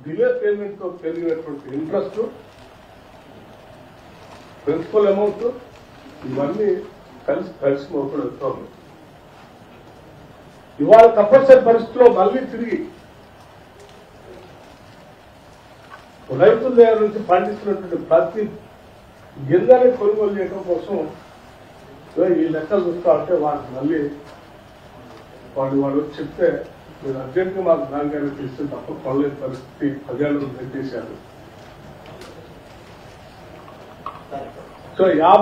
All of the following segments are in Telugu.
డిలే పేమెంట్ తో పెరిగినటువంటి ఇంట్రెస్ట్, ప్రిన్సిపల్ అమౌంట్ ఇవన్నీ కలిసి మోపడం అవుతుంది. ఇవాళ తప్పనిసరి పరిస్థితిలో మళ్ళీ తిరిగి రైతుల దగ్గర నుంచి పండిస్తున్నటువంటి ప్రతి గింజని కొనుగోలు చేయడం కోసం ఈ లెక్కలు చూస్తా ఉంటే వారికి మళ్ళీ వాళ్ళు చెప్తే మీరు అర్జెంట్గా మాకు దానికైనా తెలిస్తే తప్ప కొనలేని పరిస్థితి 10 ఏళ్ళు పెట్టేశారు. సో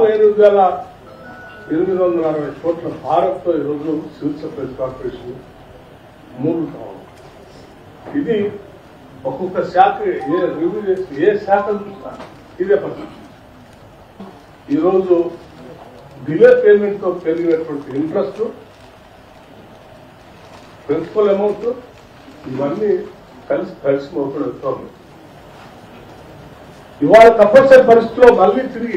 58,860 కోట్ల భారత్తో ఈరోజు సివిల్ సప్లైస్ కార్పొరేషన్ మూడు కావాలి. ఇది ఒక్కొక్క శాఖ రివ్యూ చేసి ఏ శాఖ చూస్తారు ఇదే పరిస్థితి. ఈరోజు డిలే పేమెంట్ తో పెరిగినటువంటి ఇంట్రెస్ట్, ప్రిన్సిపల్ అమౌంట్ ఇవన్నీ కలిసి మోపడం అవుతుంది. ఇవాళ తప్పనిసరి పరిస్థితిలో మళ్ళీ తిరిగి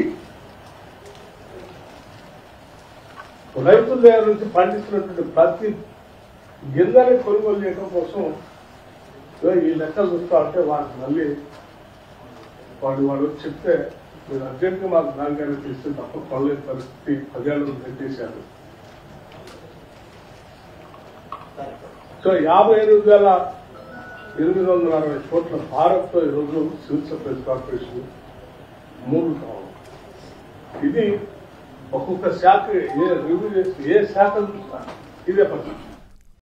రైతుల దగ్గర నుంచి పండిస్తున్నటువంటి ప్రతి గింజని కొనుగోలు చేయడం కోసం ఈ లెక్కలు చూస్తా ఉంటే వారికి మళ్ళీ వాళ్ళు చెప్తే మీరు అర్జెంట్గా మాకు దానికైనా తెలిస్తే తప్ప కొనలేని పరిస్థితి 10 ఏళ్ళు పెట్టేశారు. సో 58,860 కోట్ల భారత్తో ఈరోజు సివిల్ సప్లైస్ కార్పొరేషన్ మూడు కావాలి. ఇది ఒక్కొక్క శాఖ రివ్యూ చేసి ఏ శాఖ చూస్తారు ఇదే పరిస్థితి.